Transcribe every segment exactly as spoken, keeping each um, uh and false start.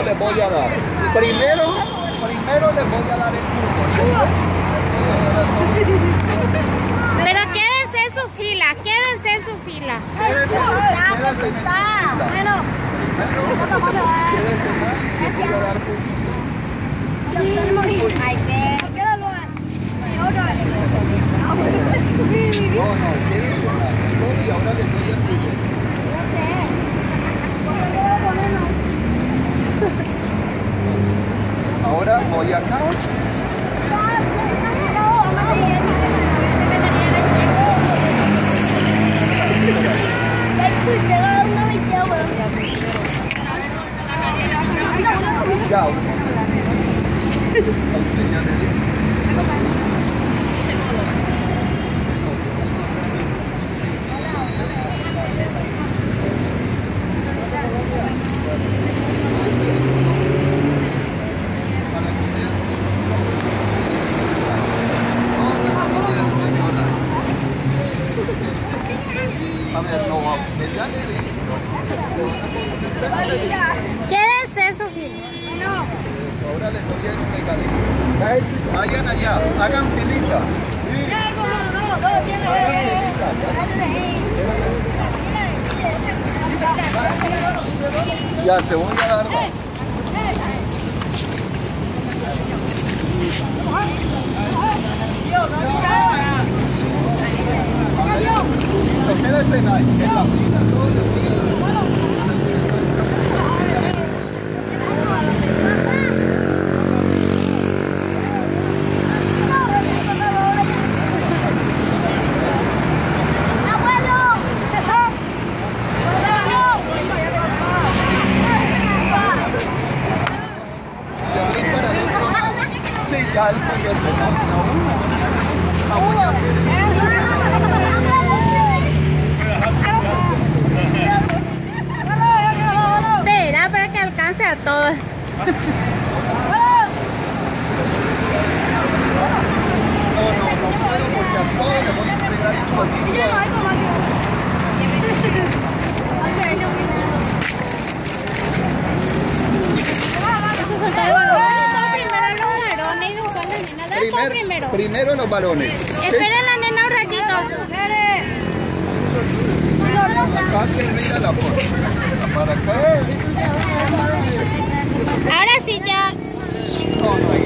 les voy a dar. Primero, primero les voy a dar el turno. Pero quédense en su fila, quédense en su fila. Quédense, quédense en su fila. Primero, quédense más, les voy a dar puntito. No, no, quédense más. Y ahora les doy el tuyo. Ahora voy acá. Ya. A ver, no, usted ya le di. Quédense en su fila. Ahora les doy el mecanismo. Vayan allá, hagan filita. Ya, te voy a dar más. No quédese en ahí, en la fila. Sí, ya el paquete, no, no, Espera para que alcance a todos. no, no, no puedo porque a todos les voy a entregar el poquito. Primero, primero los balones. Esperen la nena un ratito. Acá se mira la foto. Para acá. Ahora sí ya. No, no hay.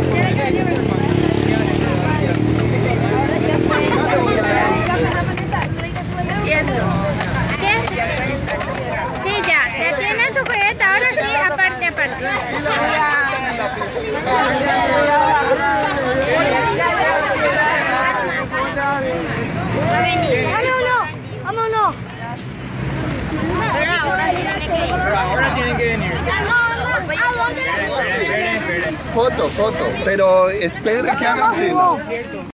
¿Qué? Sí, ya. Ya tiene su juguete. Ahora sí, aparte, aparte. Vámonos, vámonos. Pero ahora tienen que venir. Foto, foto. Pero esperen que hagan fila.